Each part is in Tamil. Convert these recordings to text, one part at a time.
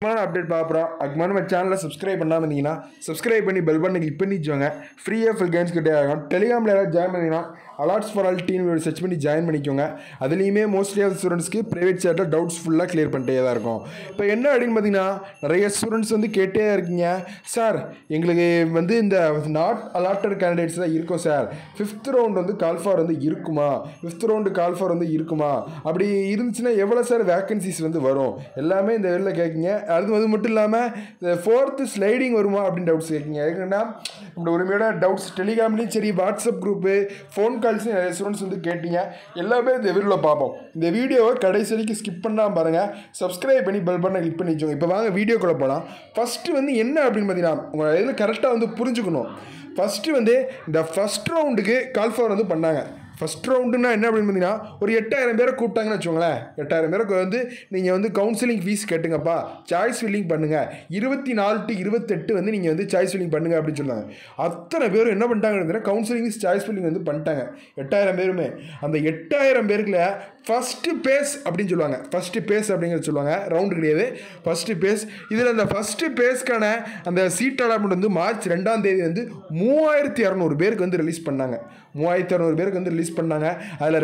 அப்டேட் பார்க்குறோம். அதுக்கு முன்னாடி நம்ம சேனலை சப்ஸ்கிரைப் பண்ணாமல் இருந்தீங்கன்னா சப்ஸ்கிரைப் பண்ணி பெல் பட்டனை கிளிக் பண்ணி வச்சுக்கோங்க. ஃப்ரீயாக ஃபுல் கேம்ஸ் கிட்டே ஆகும். டெலிகிராமில் யாராவது ஜாயின் பண்ணிங்கன்னா alerts for all team search பண்ணி ஜாயின் பண்ணிக்கோங்க. அதுலேயுமே மோஸ்ட்லி ஆஃப் ஸ்டூடெண்ட்ஸ்க்கு ப்ரைவேட் சேட்டில் டவுட்ஸ் ஃபுல்லாக கிளியர் பண்ணிட்டே தான் இருக்கும். இப்போ என்ன அப்படின்னு பார்த்தீங்கன்னா, நிறைய ஸ்டூடெண்ட்ஸ் வந்து கேட்டே இருக்கீங்க, சார் எங்களுக்கு வந்து இந்த நாட் அலாட்டட் கேண்டிடேட்ஸ் தான் இருக்கும் சார், 5th ரவுண்ட் வந்து கால் ஃபார் வந்து இருக்குமா, 5th ரவுண்டு கால் ஃபார் வந்து இருக்குமா, அப்படி இருந்துச்சுன்னா எவ்வளோ சார் வேக்கன்சிஸ் வந்து வரும், எல்லாமே இந்த வெளியில் கேட்குங்க. அது மட்டும் இல்லாமல் இந்த 4th ஸ்லைடிங் வருமா அப்படின்னு டவுட்ஸ் கேட்குங்க. எதுக்குன்னா நம்மளோட உரிமையோட டவுட்ஸ் டெலிகிராம்லேயும் சரி, வாட்ஸ்அப் குரூப்பு, ஃபோன் கால்ஸும் நிறைய ஸ்டூடெண்ட்ஸ் வந்து கேட்டீங்க. எல்லாமே இந்த வீடியோவில் பார்ப்போம். இந்த வீடியோவை கடைசி வரைக்கும் ஸ்கிப் பண்ணாமல் பாருங்கள். சப்ஸ்கிரைப் பண்ணி பெல் பட்டனை கிளிக் பண்ணி வச்சுக்கோங்க. இப்போ வாங்க வீடியோக்குள்ளே போகலாம். ஃபஸ்ட்டு வந்து என்ன அப்படின்னு பார்த்தீங்கன்னா, உங்கள் இதில் கரெக்டாக வந்து புரிஞ்சுக்கணும். ஃபஸ்ட்டு வந்து இந்த ஃபஸ்ட் ரவுண்டுக்கு கால் ஃபார் வந்து பண்ணாங்க. ஃபஸ்ட் ரவுண்டுன்னா என்ன அப்படின்னு பார்த்தீங்கன்னா, ஒரு 8000 பேரை கூப்பிட்டாங்கன்னு வச்சுக்கோங்களேன். 8000 பேருக்கு வந்து நீங்கள் வந்து கவுன்சிலிங் ஃபீஸ் கட்டுங்கப்பா, சாய்ஸ் ஃபில்லிங் பண்ணுங்கள், 24 to 28 வந்து நீங்கள் வந்து சாய்ஸ் ஃபில்லிங் பண்ணுங்கள் அப்படின்னு சொன்னாங்க. அத்தனை பேரும் என்ன பண்ணிட்டாங்கன்னு கவுன்சிலிங் ஃபீஸ் சாய்ஸ் ஃபில்லிங் வந்து பண்ணிட்டாங்க. 8000 பேருமே. அந்த 8000 பேருக்குள்ள ஃபஸ்ட்டு பேஸ் அப்படின்னு சொல்லுவாங்க. ஃபஸ்ட்டு பேஸ் அப்படிங்கிறது சொல்லுவாங்க, ரவுண்டு கிடையாது, ஃபஸ்ட்டு பேஸ். இதில் அந்த ஃபஸ்ட்டு பேஸ்க்கான அந்த சீட் அலாட்மெண்ட் வந்து மார்ச் 2ஆம் தேதி வந்து 3200 பேருக்கு வந்து ரிலீஸ் பண்ணாங்க. 3200 பேருக்கு வந்து ரிலீஸ் பண்ணாங்க. அதில்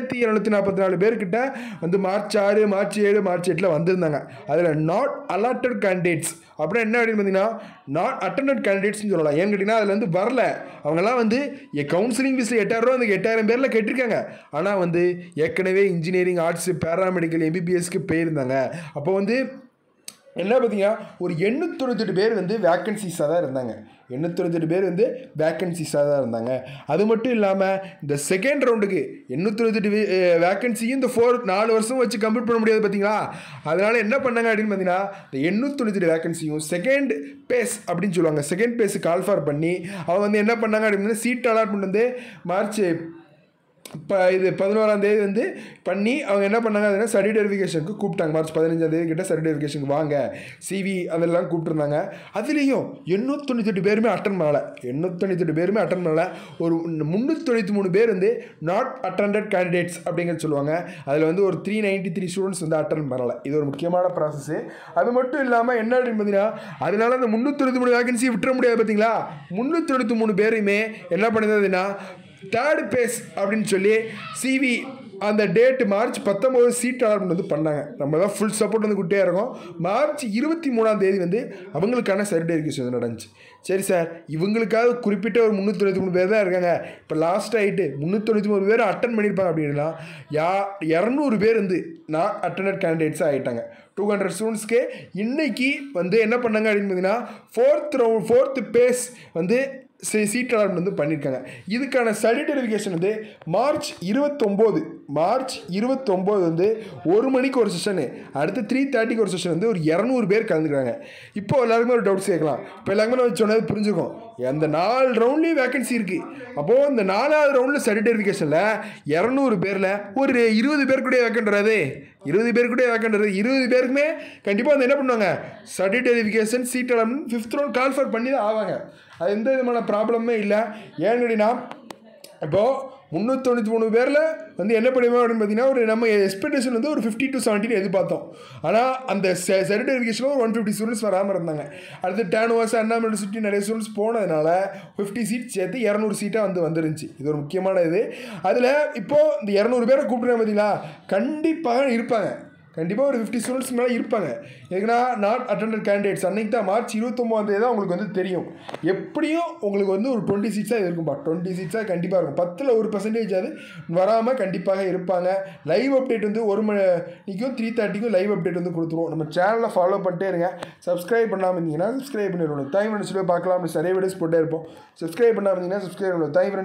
2744 பேர்கிட்ட வந்து மார்ச் 6, மார்ச் 7, மார்ச் 8 வந்திருந்தாங்க. அதில் நாட் அலாட்டட் கேண்டிடேட்ஸ் அப்படின்னா என்ன அப்படின்னு பார்த்தீங்கன்னா, நாட் அட்டண்டட் கேண்டிடேட்ஸ்னு சொல்லலாம். ஏன்னு கேட்டிங்கன்னா, அதில் வந்து வரல. அவங்கெல்லாம் வந்து கவுன்சிலிங் ஃபீஸில் 8000 ரூபா வந்து 8000 பேரில் கட்டிருக்காங்க. ஆனால் வந்து ஏற்கனவே இன்ஜினியரிங், ஆர்ட்ஸு, பேராமெடிக்கல், எம்பிபிஎஸ்க்கு போயிருந்தாங்க. அப்போ வந்து என்ன பார்த்தீங்கன்னா, ஒரு 898 பேர் வந்து வேக்கன்சிஸாக தான் இருந்தாங்க. 898 பேர் வந்து வேக்கன்சிஸாக தான் இருந்தாங்க. அது மட்டும் இல்லாமல் இந்த செகண்ட் ரவுண்டுக்கு 898 வேக்கன்சியும் இந்த 4 வருஷம் வச்சு கம்ப்ளீட் பண்ண முடியாது பார்த்தீங்களா. அதனால் என்ன பண்ணாங்க அப்படின்னு பார்த்தீங்கன்னா, இந்த 898 வேக்கன்சியும் செகண்ட் பேஸ் அப்படின்னு சொல்லுவாங்க, செகண்ட் பேஸு கால் ஃபார் பண்ணி அவங்க வந்து என்ன பண்ணாங்க அப்படின்னு, சீட் அலாட்மெண்ட் வந்து மார்ச் 11ஆம் தேதி வந்து பண்ணி அவங்க என்ன பண்ணாங்க அப்படின்னா, சர்டிஃபிகேட் வெரிஃபிகேஷனுக்கு கூப்பிட்டாங்க. மார்ச் 15ஆம் தேதி கிட்ட சர்டிஃபிகேட் வெரிஃபிகேஷனுக்கு வாங்க, சிவி அதெல்லாம் கூப்பிட்டுருந்தாங்க. அதுலேயும் 898 பேருமே அட்டன் பண்ணலை. 898 பேருமே அட்டன் பண்ணலை. ஒரு 393 பேர் வந்து நாட் அட்டண்டட் கேண்டிடேட்ஸ் அப்படிங்கிறது சொல்லுவாங்க. அதில் வந்து ஒரு 393 ஸ்டூடெண்ட்ஸ் வந்து அட்டன் பண்ணலை. இது ஒரு முக்கியமான ப்ராசஸ்ஸு. அது மட்டும் இல்லாமல் என்ன அப்படின்னு பார்த்தீங்கன்னா, அதனால அந்த 393 வேகன்சி விட்டுற முடியாது பார்த்தீங்களா. 393 பேருமே என்ன பண்ணுதுன்னா, தேர்ட் பேஸ் அப்படின்னு சொல்லி சிவி அந்த டேட்டு மார்ச் 19 சீட் அலாட்மெண்ட் வந்து பண்ணாங்க. நம்ம தான் ஃபுல் சப்போர்ட் வந்து குட்டியாக இருக்கும். மார்ச் 23ஆம் தேதி வந்து அவங்களுக்கான சர்டிஃபிகேஷன் வந்து நடந்துச்சு. சரி சார், இவங்களுக்காக குறிப்பிட்ட ஒரு 393 பேர் தான் இருக்காங்க. இப்போ லாஸ்ட் ஆகிட்டு 393 பேர் அட்டன் பண்ணியிருப்பாங்க அப்படின்னா 200 பேர் வந்து நாட் அட்டண்டட் கேண்டிடேட்ஸாக ஆகிட்டாங்க. 200 ஸ்டூடெண்ட்ஸ்க்கு இன்றைக்கி வந்து என்ன பண்ணாங்க அப்படின்னு பார்த்தீங்கன்னா, 4th பேஸ் வந்து சீட் அலாட்மெண்ட் வந்து பண்ணியிருக்காங்க. இதுக்கான சர்டிஃபிகேட் வெரிஃபிகேஷன் வந்து மார்ச் 29 வந்து 1 மணிக்கு ஒரு செஷனு, அடுத்து 3:30க்கு ஒரு செஷன் வந்து ஒரு 200 பேர் கலந்துக்கிறாங்க. இப்போ எல்லாருக்குமே ஒரு டவுட்ஸ் கேட்கலாம். இப்போ எல்லாருமே நம்ம சொன்னது புரிஞ்சுக்கும். அந்த 4 ரவுண்ட்லேயும் வேக்கன்சி இருக்குது. அப்போது இந்த 4வது ரவுண்டில் சர்டிஃபிகேட் வெரிஃபிகேஷனில் 200 பேரில் ஒரு 20 பேர் கூட வேக்கண்ட் வராது. 20 பேர் கூட வேக்கண்ட் வராது. 20 பேருக்குமே கண்டிப்பாக வந்து என்ன பண்ணுவாங்க, certificate verification seat allotment 5th round call for பண்ணி தான் ஆவாங்க. அது எந்த விதமான ப்ராப்ளமே இல்லை. ஏன்னு கேட்டிங்கன்னா, இப்போது 393 பேரில் வந்து என்ன பண்ணுவோம் அப்படின்னு பார்த்தீங்கன்னா, ஒரு நம்ம எக்ஸ்பெக்டேஷன் வந்து ஒரு 50 to 70 எதிர்பார்த்தோம். ஆனால் அந்த சர்டிஃபிகேட் வெரிஃபிகேஷனில் ஒரு 150 ஸ்டூடெண்ட்ஸ் வராமல் இருந்தாங்க. அடுத்து Tnau, அண்ணா யூனிவர்சிட்டி நிறைய ஸ்டூடெண்ட்ஸ் போனதுனால 50 சீட் சேர்த்து 200 சீட்டாக வந்துருந்துச்சு. இது ஒரு முக்கியமான இது. அதில் இப்போது இந்த 200 பேரை கூப்பிட்றேன் பார்த்தீங்களா, கண்டிப்பாக இருப்பாங்க. கண்டிப்பாக ஒரு 50 ஸ்டூடெண்ட்ஸ் மேலே இருப்பாங்க. எதுக்குன்னா, நாட் அட்டண்டட் கேண்டிடேட்ஸ் அன்றைக்கி தான் மார்ச் 29ஆம் தேதி தான் உங்களுக்கு வந்து தெரியும். எப்படியும் உங்களுக்கு வந்து ஒரு 20 சீட்ஸாக இருக்கும்பா. 20 சீட்ஸாக கண்டிப்பாக இருக்கும். 10ல் 1% அது வராமல் கண்டிப்பாக இருப்பாங்க. லைவ் அப்டேட் வந்து 1 மணிக்கும் 3:30க்கும் லைவ் அப்டேட் வந்து கொடுத்துருவோம். நம்ம சேனலை ஃபாலோ பண்ணிட்டே இருங்க. சப்ஸ்கிரைப் பண்ணாமல் இருந்தீங்கன்னா சப்ஸ்கிரைப் பண்ணிடணும். டைம் சொல்லி பார்க்கலாம். நிறைய வீடியோஸ் போட்டே இருப்போம். சப்ஸ்கிரைப் பண்ணாமல் இருந்தீங்கன்னா சப்ஸ்கிரைப் பண்ணணும்.